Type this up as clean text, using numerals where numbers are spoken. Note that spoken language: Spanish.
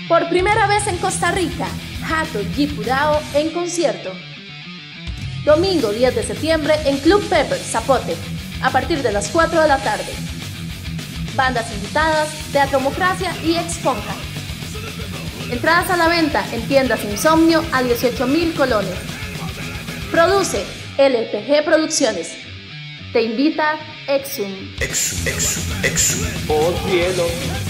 Por primera vez en Costa Rica, Hato Gipurao en concierto. Domingo 10 de septiembre en Club Pepper, Zapote, a partir de las 4 de la tarde. Bandas invitadas, Teatromocracia y Exponja. Entradas a la venta en tiendas Insomnio a 18.000 colones. Produce LPG Producciones. Te invita Exum. Oh cielo.